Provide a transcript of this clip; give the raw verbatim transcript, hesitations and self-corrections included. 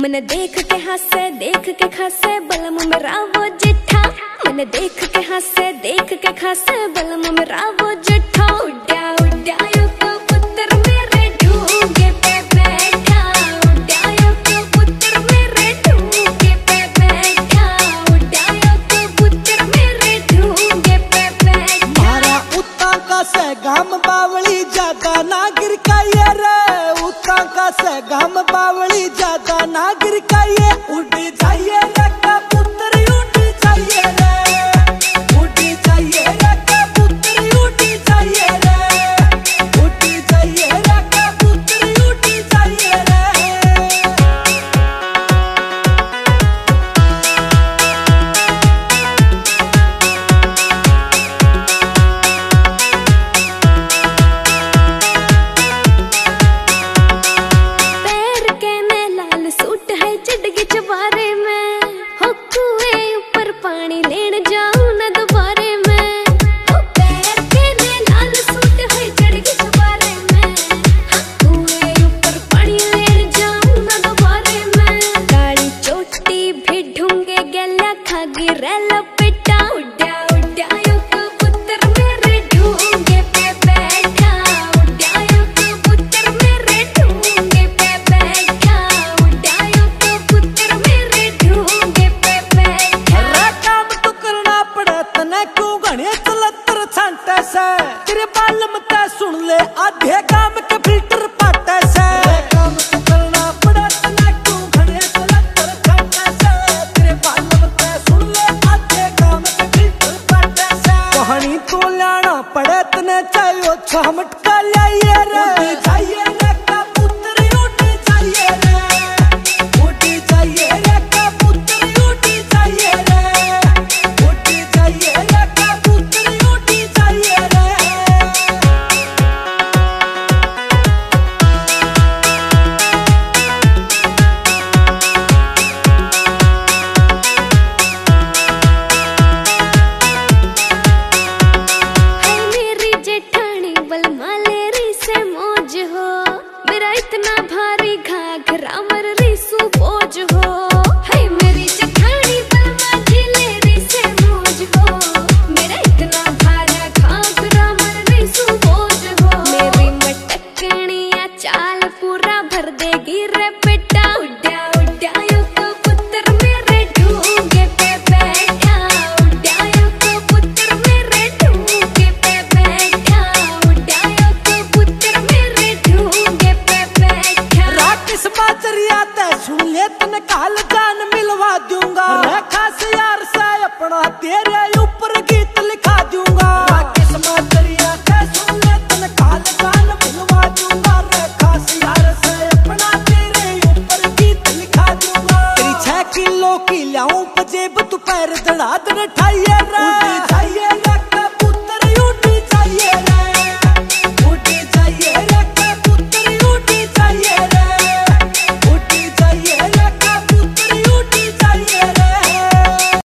मन देख के हंसे देख के खासे बलम मेरा वो जिठा। मन देख के हंसे देख के खासे बलम मेरा वो जिठा। उड्या उड्या यो कबूतर मेरे ढूंगे पे बैठा। उड्या यो कबूतर मेरे ढूंगे पे बैठा। उड्या यो कबूतर मेरे ढूंगे पे बैठा। मारा उता का से गाम बावली ज्यादा ना गिर का ये रे। उता का से गाम बावली ज्यादा ना गिर का ये। उड़ जाइए रे कबूतर उड़ जाइए रे। उड़ जाइए रे कबूतर उड़ जाइए रे। उड़ जाइए रे कबूतर उड़ जाइए रे। पैर के में लाल सूट है चिड़गी चबारे में। हो कुएं ऊपर पानी लेन जाऊं न दोबारे में। हो पैर के में लाल सूट है चिड़गी चबारे में। हाँ कुएं ऊपर पानी लेन जाऊं न दोबारे में। काली चोटी भी ढूंगे गला खागी रेला पिटा। उड्या उड्या यो कबूतर मेरे ढूंगे पे बैठा। उड्या यो कबूतर मेरे ढूंगे पे बैठा। उड्या यो कबूतर मेरे ढूंगे पे बैठा। रे काम तो करना पड़े तने क्यों घने चलतर छांटे से। तेरे बालम ते सुन ले आधे काम के फिल्टर पाटे से। रे काम तो करना पड़े तने क्यों घने चलतर छांटे से। तेरे बालम ते सुन ले आधे काम के फिल्टर पाटे से। कहानी तो लाना पड़े तने चाहिए छह मटका लाइए रे। उड़ जाइए रे कबूतर उड़ जाइए रे। उड़ जाइए रे कबूतर उड़ जाइए रे। उड़ जाइए रे कबूतर उड़ जाइए रे। है मेरी जेठानी बलमा लेरी से मौज हो। मेरा इतना भारी घाघरा मर रिसू बोझ हो। है मेरी जेठानी बलमा जी लेरी से मौज हो। मेरा इतना भारा घाघरा मर रिसू बोझ हो। मेरी मटकनिया चाल पूरा भर देगी रे बेटा। उड्या उड्या यो कबूतर मेरे ढूंगे पे बैठा। उड्या यो कबूतर मेरे ढूंगे पे बैठा। उड्या यो कबूतर मेरे ढूंगे पे बैठा। राकेश बाजरिया ते सुन ले तने काल जान मिलवा दूंगा। रे खास यार से अपना तेरे ऊपर गीत लिखा दूंगा। राकेश बाजरिया ते सुन ले तने काल जान मिलवा दूंगा। रे खास यार से अपना तेरे ऊपर गीत लिखा दूंगा। तेरी छह किलो की लाऊं पजेब तू पैर दड़ा दड़ ठाइए रे। उड़ जाइए रे